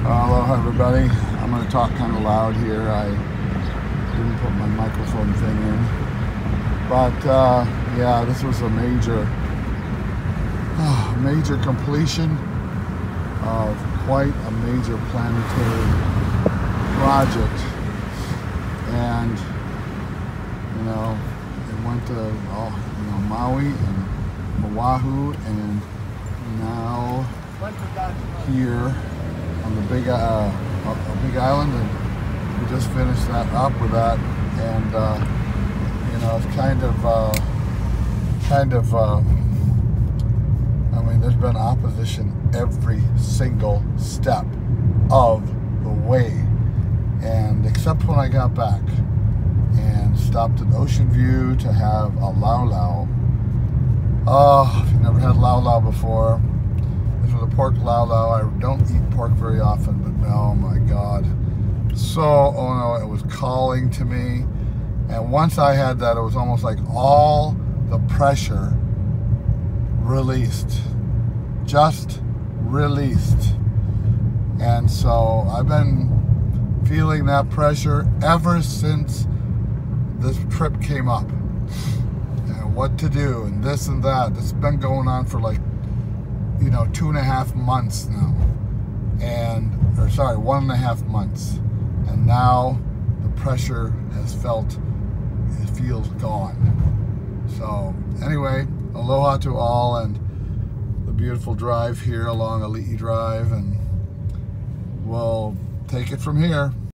Hello everybody. I'm going to talk kind of loud here. I didn't put my microphone thing in. But yeah, this was a major completion of quite a major planetary project. And, it went to Maui and Oahu, and now here on the big island, and we just finished that up with that, and it's I mean, there's been opposition every single step of the way, and except when I got back and stopped at Ocean View to have a laulau. Oh, if you've never had laulau before, this was a pork laulau. I don't eat pork very often, but oh my God. It was calling to me. And once I had that, it was almost like all the pressure released. Just released. And so I've been feeling that pressure ever since this trip came up. And what to do, and this and that. It's been going on for like 2.5 months now, 1.5 months, and now the pressure feels gone. So anyway, aloha to all, and the beautiful drive here along Ali'i Drive, and we'll take it from here.